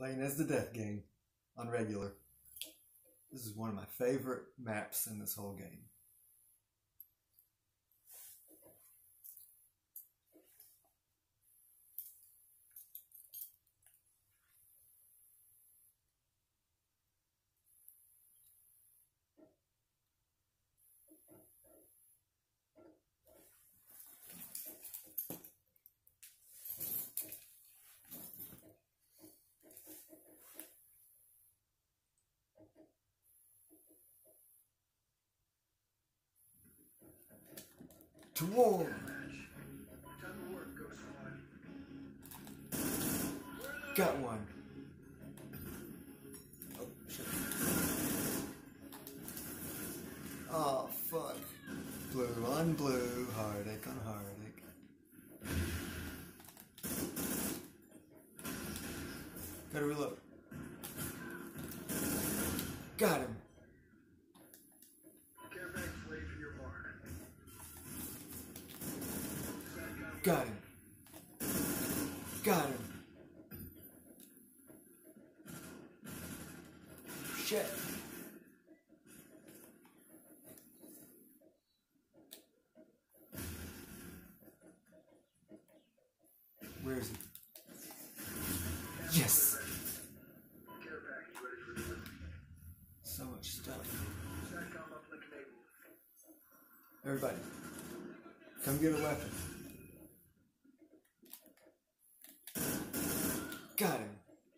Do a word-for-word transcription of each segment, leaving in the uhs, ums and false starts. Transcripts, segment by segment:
Playing as the Deathgang on regular. This is one of my favorite maps in this whole game. To war! Got one. Oh, shit. Oh, fuck. Blue on blue, heartache on heartache. Gotta reload. Got him. Got him. Got him. Shit. Where is he? Yes. So much stuff. Everybody, come get a weapon. Got him.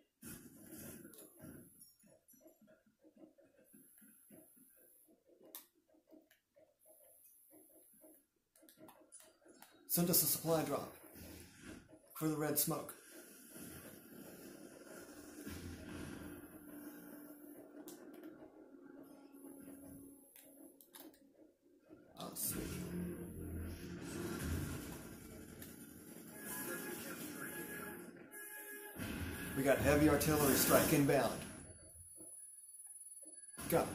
Send us a supply drop for the red smoke. Oh, sweet. We got heavy artillery strike inbound. Go.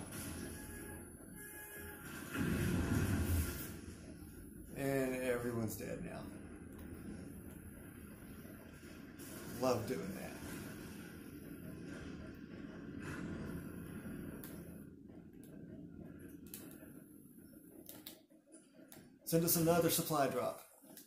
And everyone's dead now. Love doing that. Send us another supply drop.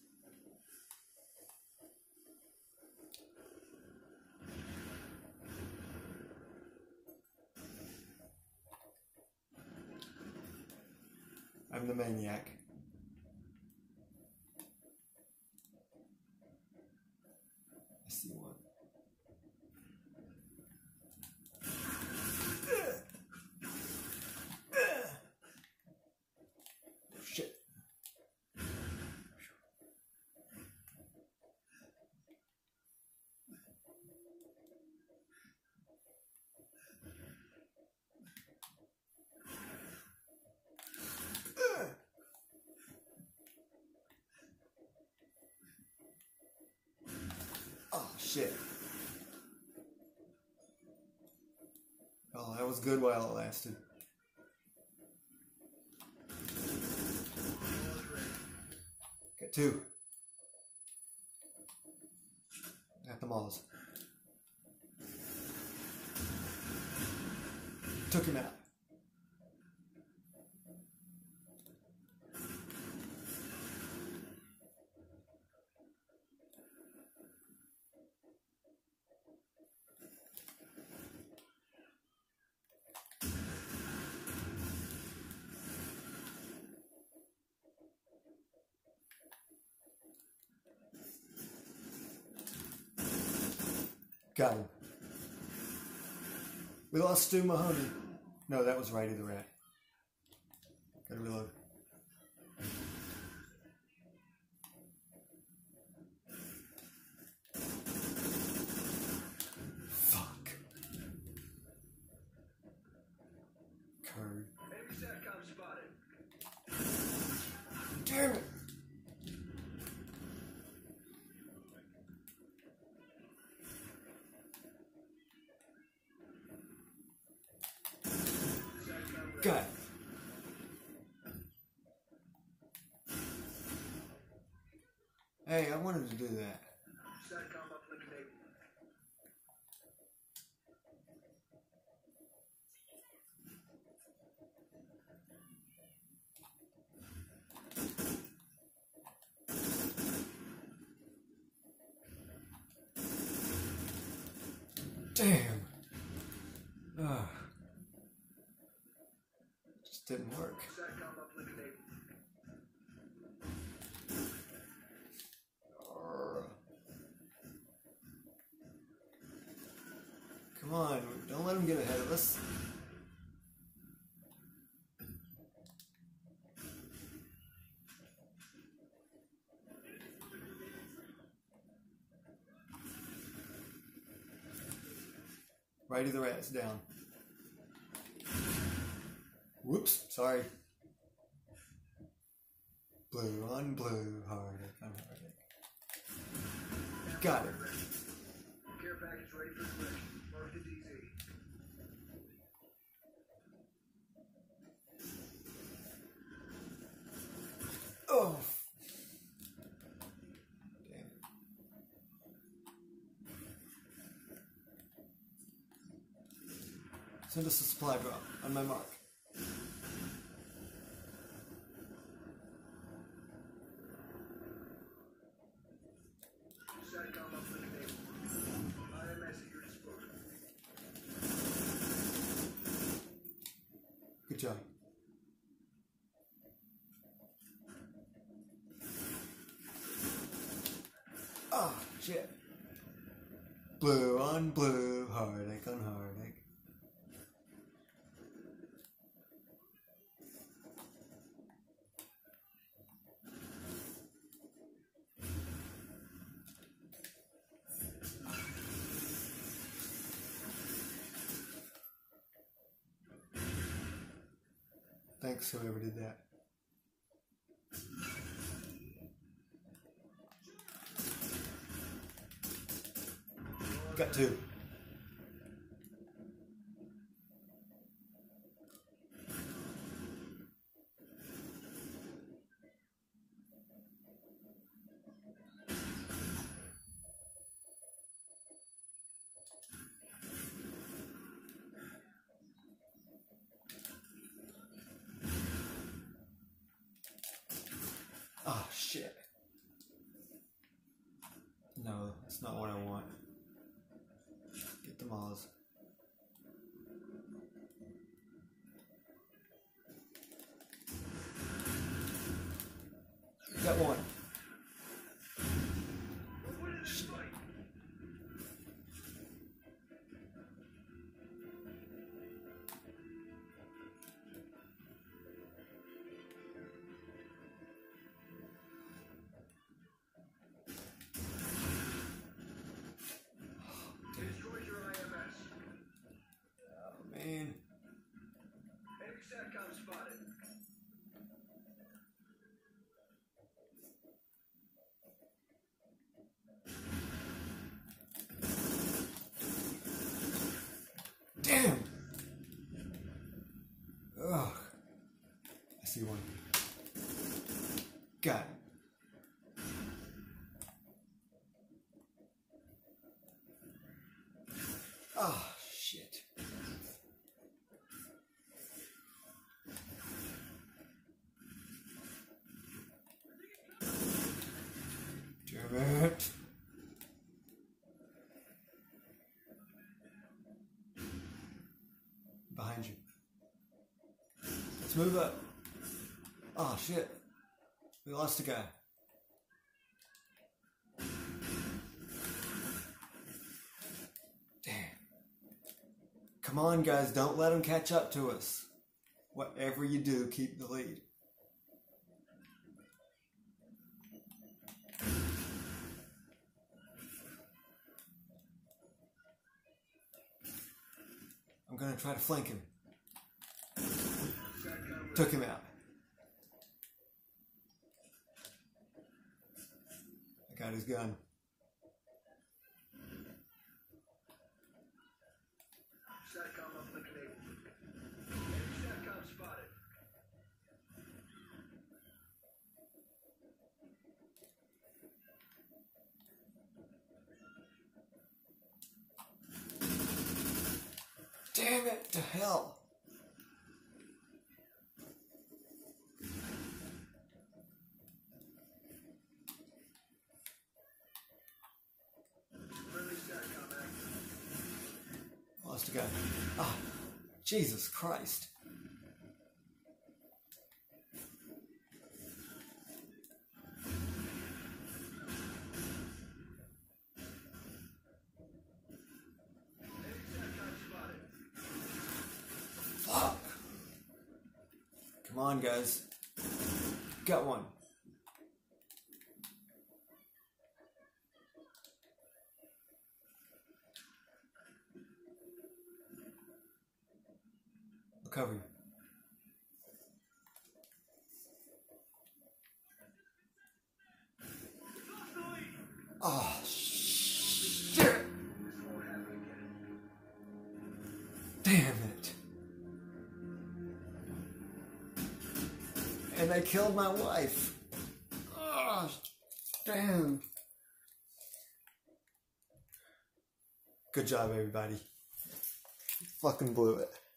I'm the maniac. I see one. Shit. Oh, shit. Oh, that was good while it lasted. Got two. At the malls. Took him out. Got him. We lost Stu Mahoney. No, that was Righty the Rat. Gotta reload. Fuck. Curd. Damn it. Got it. Hey, I wanted to do that. Damn. Ugh. Just didn't work. Come on, don't let him get ahead of us. Right of the rat's down. Whoops, sorry. Blue on blue, heartache on heartache. Got it. Care package ready for collection. Mark the D Z. Oh. Damn. Send us a supply drop on my mark. Satcom up link enabled. I M S at your disposal. Good job. Ah, shit. Blue on blue, heartache on heartache. Thanks, whoever did that. Got two. Oh, shit. No, that's not what I want. Get the Moz. Got one. Man. Enemy Satcom spotted. Damn. Ugh. I see one. Got it. Ah, oh, shit. Damn it. Behind you. Let's move up. Oh shit. We lost a guy. Damn. Come on guys, don't let them catch up to us. Whatever you do, keep the lead. I'm gonna try to flank him. Took him out. I got his gun. Satcom up link enabled. Enemy Satcom spotted. Damn it to hell. Friendly Satcom active. lost a guy. Ah, Jesus Christ. Fuck. Come on, guys. Got one. I'll cover you. Oh, shit. Damn it. And they killed my wife. Oh, damn. Good job, everybody. Fucking blew it.